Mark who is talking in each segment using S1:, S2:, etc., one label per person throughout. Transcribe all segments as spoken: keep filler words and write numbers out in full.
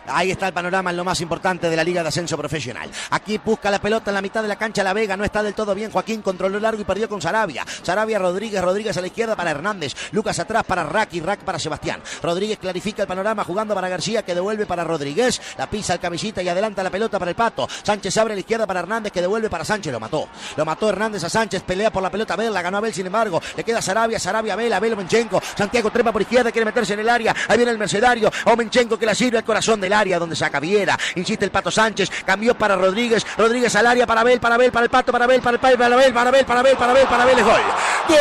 S1: Ahí está el panorama en lo más importante de la Liga de Ascenso Profesional. Aquí busca la pelota en la mitad de la cancha La Vega, no está del todo bien Joaquín, controló largo y perdió con Sarabia. Sarabia, Rodríguez, Rodríguez a la izquierda para Hernández, Lucas atrás para Rack y Rack para Sebastián. Rodríguez clarifica el panorama jugando para García, que devuelve para Rodríguez, la pisa el camisita y adelanta la pelota para el Pato. Sánchez abre a la izquierda para Hernández, que devuelve para Sánchez, lo mató. Lo mató Hernández a Sánchez, pelea por la pelota Abel, la ganó Abel, sin embargo, le queda Sarabia, Sarabia, Abel, Abel, Omenchenko, Santiago trepa por izquierda, quiere meterse en el área, ahí viene el mercenario, Omenchenko que la sirve al corazón del área donde saca Viera, insiste el Pato Sánchez, cambió para Rodríguez, Rodríguez al área para Abel, para Abel, para el Pato, para Abel, para el Pato, para Abel, para Abel, para Abel, para Abel, para Abel, es gol. ¡Gol!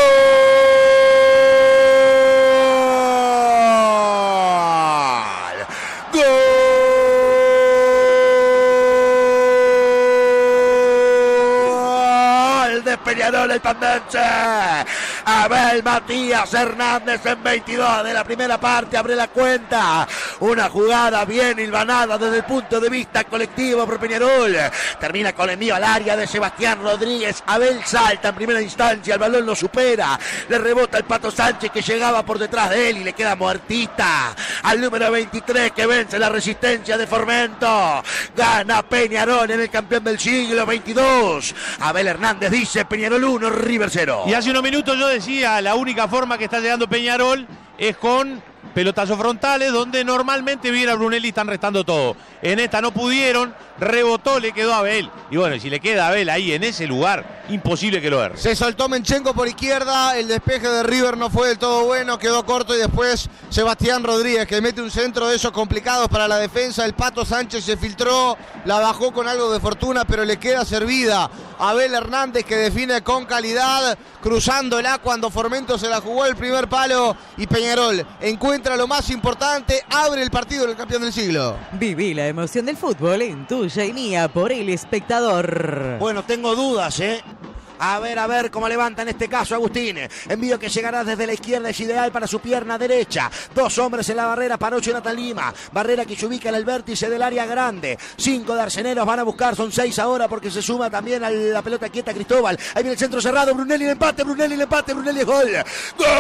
S1: Peñarol el pandense. Abel Matías Hernández en veintidós de la primera parte abre la cuenta. Una jugada bien hilvanada desde el punto de vista colectivo por Peñarol. Termina con el envío al área de Sebastián Rodríguez. Abel salta en primera instancia, el balón lo supera. Le rebota el Pato Sánchez que llegaba por detrás de él y le queda muertita al número veintitrés que vence la resistencia de Formento. Gana Peñarol en el campeón del siglo veintidós. Abel Hernández dice Peñarol uno, River cero.
S2: Y hace unos minutos yo decía, la única forma que está llegando Peñarol es con pelotazos frontales, donde normalmente Viera Brunelli están restando todo. En esta no pudieron, rebotó, le quedó a Abel. Y bueno, si le queda a Abel ahí en ese lugar, imposible que lo erre.
S3: Se soltó Omenchenko por izquierda, el despeje de River no fue del todo bueno, quedó corto y después Sebastián Rodríguez que mete un centro de esos complicados para la defensa. El Pato Sánchez se filtró, la bajó con algo de fortuna, pero le queda servida. Abel Hernández que define con calidad, cruzándola cuando Formento se la jugó el primer palo y Peñarol encuentra lo más importante, abre el partido del campeón del siglo.
S4: Viví la emoción del fútbol en tuya y mía por El Espectador.
S1: Bueno, tengo dudas, ¿eh? A ver, a ver cómo levanta en este caso Agustín. Envío que llegará desde la izquierda, es ideal para su pierna derecha. Dos hombres en la barrera para ocho Jonathan Lima. Barrera que se ubica en el vértice del área grande. Cinco de arceneros van a buscar, son seis ahora porque se suma también a la pelota quieta Cristóbal. Ahí viene el centro cerrado, Brunelli el empate, Brunelli el empate, Brunelli es gol. ¡Gol!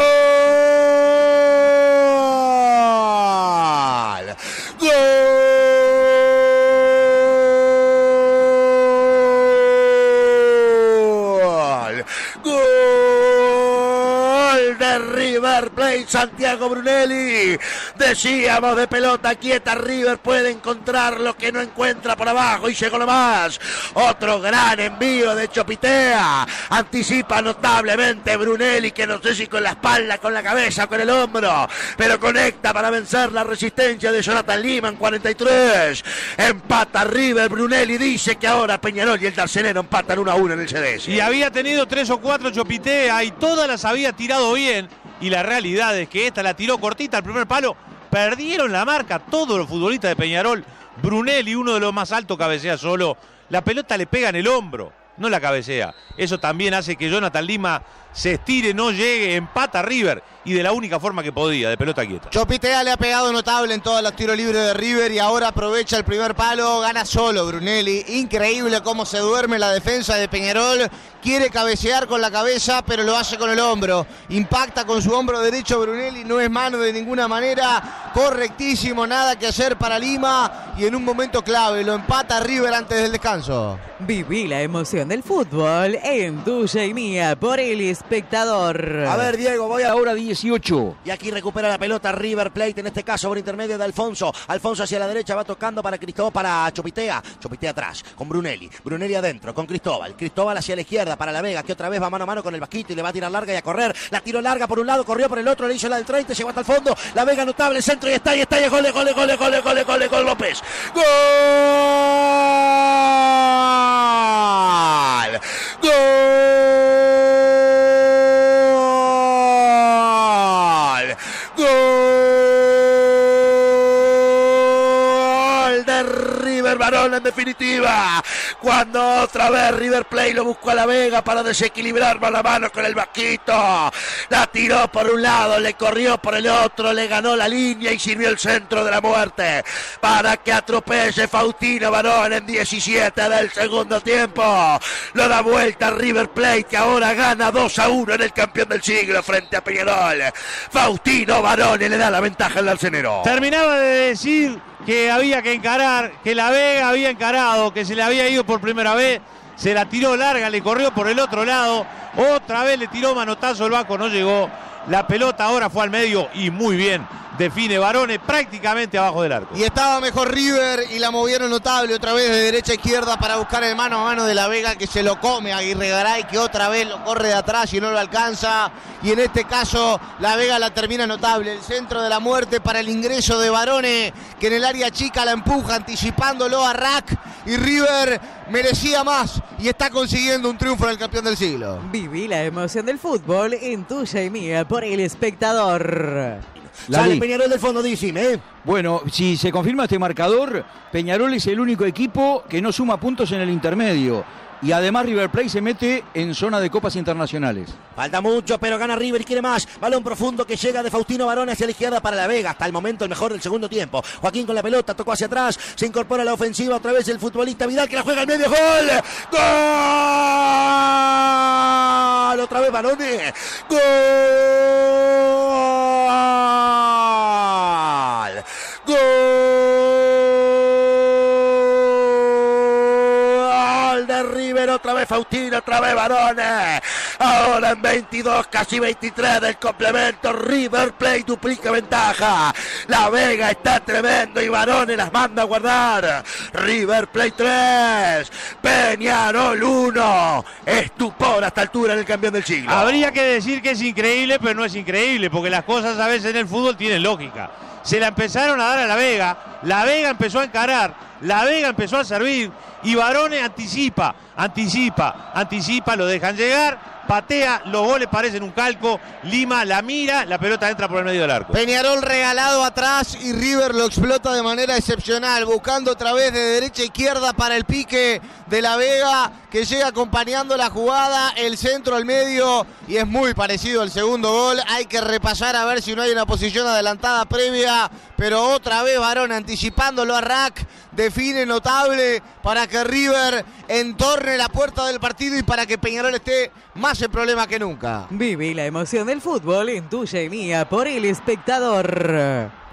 S1: ¡Gol! Gol de River Plate, Santiago Brunelli. Decíamos de pelota quieta, River puede encontrar lo que no encuentra por abajo y llegó nomás. Otro gran envío de Chopitea. Anticipa notablemente Brunelli, que no sé si con la espalda, con la cabeza, con el hombro, pero conecta para vencer la resistencia de Jonathan Lima en cuarenta y tres. Empata River, Brunelli dice que ahora Peñarol y el Darcenero empatan uno a uno en el C D S.
S2: Y había tenido tres o cuatro Chopitea y todas las había tirado bien. Y la realidad es que esta la tiró cortita al primer palo. Perdieron la marca todos los futbolistas de Peñarol. Brunelli, uno de los más altos, cabecea solo. La pelota le pega en el hombro, no la cabecea. Eso también hace que Jonathan Lima se estire, no llegue, empata a River. Y de la única forma que podía, de pelota quieta.
S3: Chopitea le ha pegado notable en todos los tiros libres de River y ahora aprovecha el primer palo, gana solo Brunelli. Increíble cómo se duerme la defensa de Peñarol. Quiere cabecear con la cabeza, pero lo hace con el hombro. Impacta con su hombro derecho Brunelli, no es mano de ninguna manera. Correctísimo, nada que hacer para Lima. Y en un momento clave lo empata River antes del descanso.
S4: Viví la emoción del fútbol en tuya y mía por El Espectador.
S1: A ver, Diego, voy a la hora dieciocho. Y aquí recupera la pelota River Plate, en este caso por intermedio de Alfonso. Alfonso hacia la derecha, va tocando para Cristóbal, para Chopitea. Chopitea atrás, con Brunelli. Brunelli adentro, con Cristóbal. Cristóbal hacia la izquierda, para La Vega, que otra vez va mano a mano con el Vasquito y le va a tirar larga y a correr. La tiró larga por un lado, corrió por el otro, le hizo la del treinta, llegó hasta el fondo. La Vega notable, centro y está, y está, y gol, gol, gol, gol, gol, gol, gol, López. ¡Gol! ¡Gol! ¡Gol de River Varón en definitiva! Cuando otra vez River Plate lo buscó a La Vega para desequilibrar mano a mano con el Vasquito. La tiró por un lado, le corrió por el otro, le ganó la línea y sirvió el centro de la muerte para que atropelle Faustino Varón en diecisiete del segundo tiempo. Lo da vuelta River Plate, que ahora gana dos a uno en el campeón del siglo frente a Peñarol. Faustino Varón le da la ventaja al Darcenero.
S2: Terminaba de decir que había que encarar, que la Vega había encarado, que se le había ido por primera vez, se la tiró larga, le corrió por el otro lado, otra vez le tiró manotazo, el Vasco no llegó, la pelota ahora fue al medio y muy bien define Barone prácticamente abajo del arco.
S3: Y estaba mejor River y la movieron notable otra vez de derecha a izquierda para buscar el mano a mano de la Vega, que se lo come a Aguirre Garay, que otra vez lo corre de atrás y no lo alcanza. Y en este caso la Vega la termina notable. El centro de la muerte para el ingreso de Barone, que en el área chica la empuja anticipándolo a Rack. Y River merecía más y está consiguiendo un triunfo en el campeón del siglo.
S4: Viví la emoción del fútbol en Tuya y Mía por El Espectador.
S1: Sale Peñarol del fondo, decime, ¿eh?
S5: Bueno, si se confirma este marcador, Peñarol es el único equipo que no suma puntos en el intermedio. Y además River Plate se mete en zona de copas internacionales.
S1: Falta mucho, pero gana River y quiere más. Balón profundo que llega de Faustino Barone hacia la izquierda para la Vega. Hasta el momento el mejor del segundo tiempo. Joaquín con la pelota, tocó hacia atrás. Se incorpora a la ofensiva otra vez el futbolista Vidal, que la juega al medio. ¡Gol! ¡Gol! Otra vez Barone. ¡Gol! ¡Gol! De River, otra vez Faustino, otra vez Barone. Ahora en veintidós, casi veintitrés del complemento, River Plate duplica ventaja. La Vega está tremendo y Barone las manda a guardar. River Plate tres, Peñarol uno. Estupor a esta altura en el campeón del siglo.
S2: Habría que decir que es increíble, pero no es increíble, porque las cosas a veces en el fútbol tienen lógica. Se la empezaron a dar a la Vega, la Vega empezó a encarar, la Vega empezó a servir y Barone anticipa, anticipa, anticipa, lo dejan llegar, patea, los goles parecen un calco, Lima la mira, la pelota entra por el medio del arco.
S3: Peñarol regalado atrás y River lo explota de manera excepcional, buscando otra vez de derecha a izquierda para el pique de la Vega, que llega acompañando la jugada, el centro al medio, y es muy parecido al segundo gol. Hay que repasar a ver si no hay una posición adelantada previa, pero otra vez Barone anticipándolo a Rack, define notable para que River entorne la puerta del partido y para que Peñarol esté más en problema que nunca.
S4: Viví la emoción del fútbol en Tuya y Mía por El Espectador.